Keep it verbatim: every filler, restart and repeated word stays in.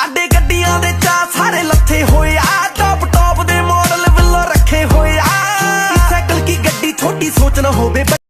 साडे गड्डियां दे चा सारे लथे होए आ, टॉप टॉप दे मॉडल विलो रखे होए आ। साइकिल की गड्डी छोटी सोच ना होवे।